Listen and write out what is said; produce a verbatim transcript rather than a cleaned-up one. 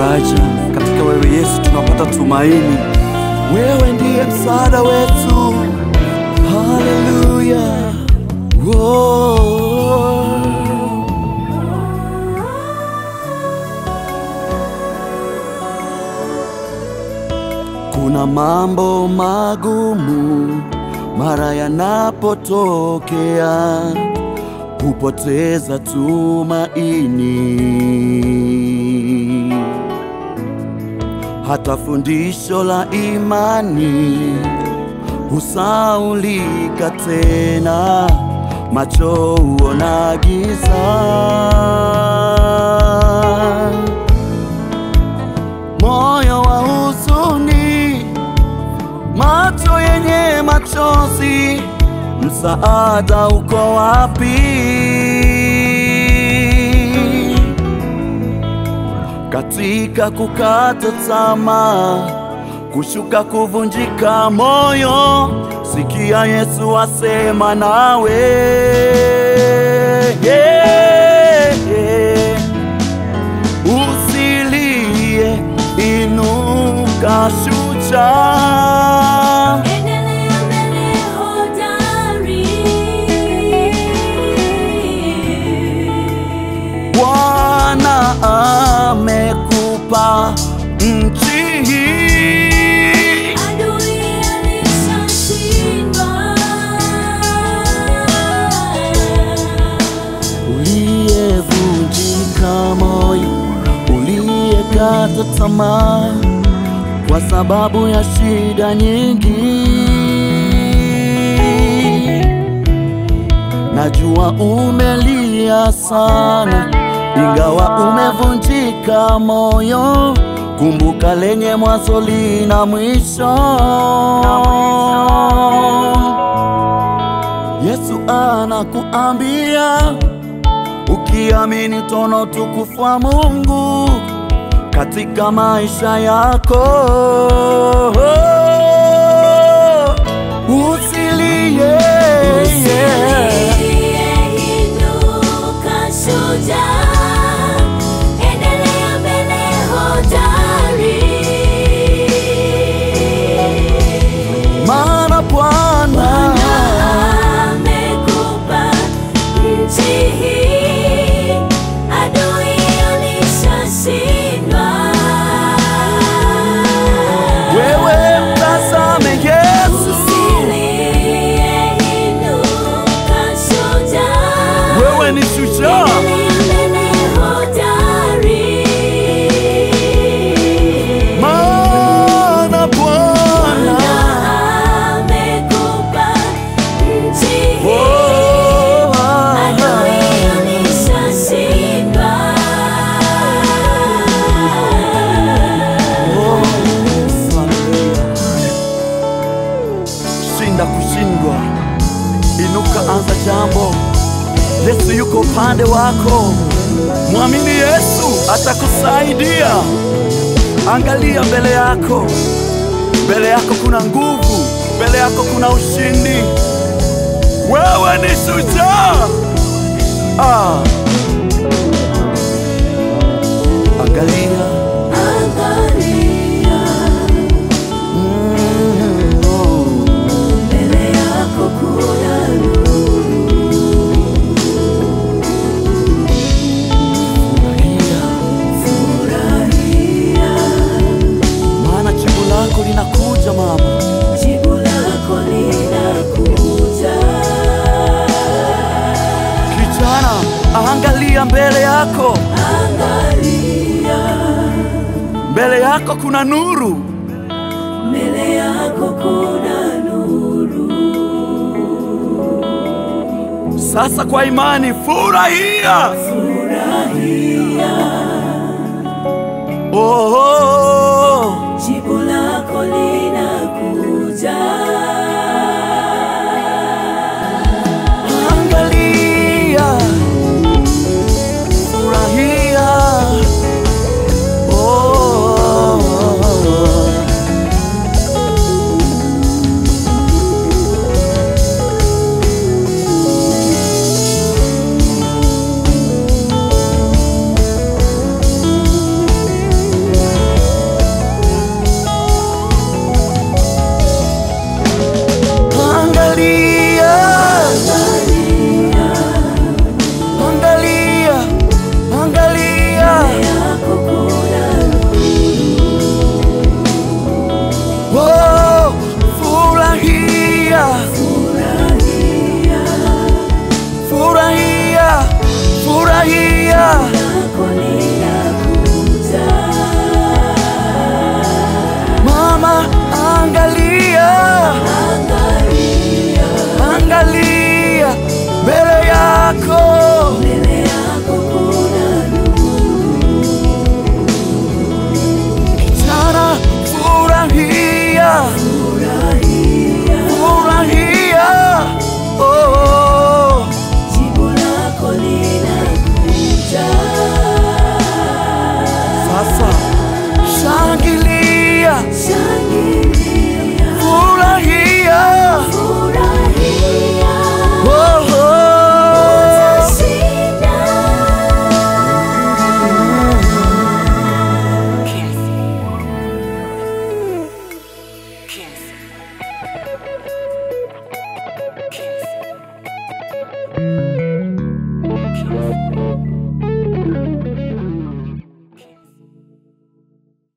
faraja. Katika wewe Yesu tunapata tumaini. Wewe ndiye msaada wetu. Haleluya. Whoa. Kuna mambo magumu mara yanapotokea, hupoteza tumaini. Hata fundisho la imani husaulika tena, macho huona giza. Moyo wa huzuni, macho yenye machozi, msaada uko wapi? Katika kukata tamaa, kushuka, kuvunjika moyo, sikia Yesu asema nawe. Yeah, yeah. Usilie, inuka shujaa. Endelea mbele hodari. Bwana amekupa nchi hii. Adui alishashindwa. Uliyevunjika moyo, uliyekata tamaa kwa sababu ya shida nyingi, najua umelia sana, ingawa umevunjika moyo, kumbuka lenye mwanzo lina mwisho. Yesu anakuambia, ukiamini utaona utukufu wa Mungu katika maisha yako. Usilie, inuka shujaa. Endelea mbele hodari. maana Bwana amekupa nchi hii. Adui alishashindwa. wewe mtazame Yesu. Usilie, inuka shujaa. Wewe ni shujaa. Endelea mbele hodari. Maana Bwana amekupa nchi hii. oh, Adui alishashindwa. oh, haleluya. Shinda kushindwa, inuka, anza jambo. Yesu yuko upande wako. Mwamini Yesu, atakusaidia. Angalia mbele yako, mbele yako kuna nguvu, mbele yako kuna ushindi. Wewe ni shujaa. Ah. Angalia, Angalia mm, oh. mbele yako kuna furahia. Maana jibu lako linakuja mama. Jibu lako linakuja. Kijana, angalia mbele yako. Angalia Mbele yako kuna nuru. mbele yako kuna nuru. Sasa kwa imani furahia. Furahia. Oh, oh, oh. Jibu lako linakuja. Angalia, furahia. Oh, oh, oh. yako. mbele